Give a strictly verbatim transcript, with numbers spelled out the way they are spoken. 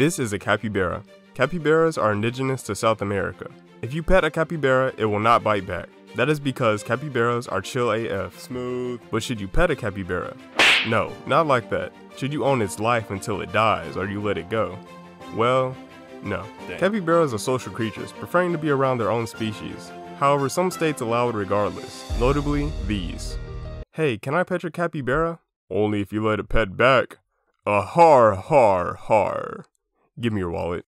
This is a capybara. Capybaras are indigenous to South America. If you pet a capybara, it will not bite back. That is because capybaras are chill A F, smooth. But should you pet a capybara? No, not like that. Should you own its life until it dies or you let it go? Well, no. Dang. Capybaras are social creatures, preferring to be around their own species. However, some states allow it regardless, notably these. Hey, can I pet your capybara? Only if you let it pet back. A har har har. Give me your wallet.